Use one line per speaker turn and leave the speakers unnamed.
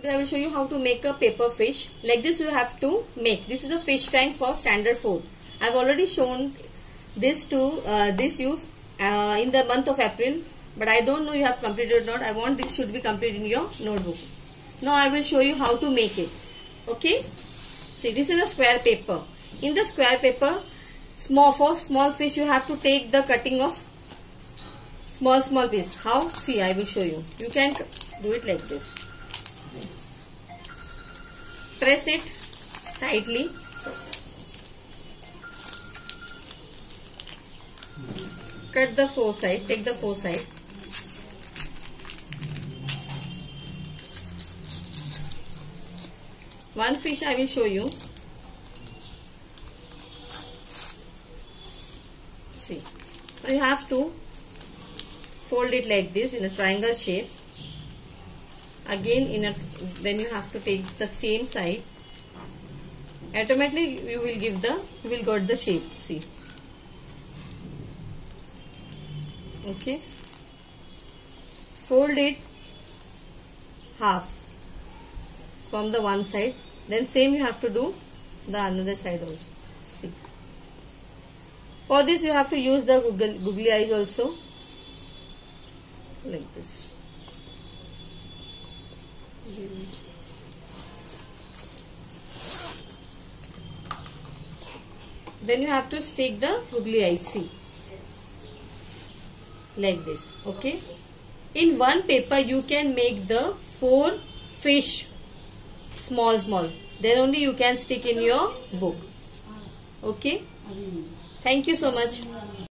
I will show you how to make a paper fish. Like this you have to make. This is a fish tank for standard 4. I have already shown this to you in the month of April, but I don't know you have completed or not. I want this should be completed in your notebook. Now I will show you how to make it. Okay. See, this is a square paper. In the square paper, for small fish you have to take the cutting of small piece. How? See, I will show you. You can do it like this. Press it tightly. Cut the 4 side. Take the 4 side. One fish I will show you. See. So you have to fold it like this in a triangle shape. Again then you have to take the same side. Automatically you will get the shape. See. Okay. Fold it half from the one side. Then same you have to do the another side also. See. For this you have to use the googly eyes also. Like this. Then you have to stick the googly eyes. See. Like this. Okay. In one paper you can make the 4 fish small. Then only you can stick in your book. Okay. Thank you so much.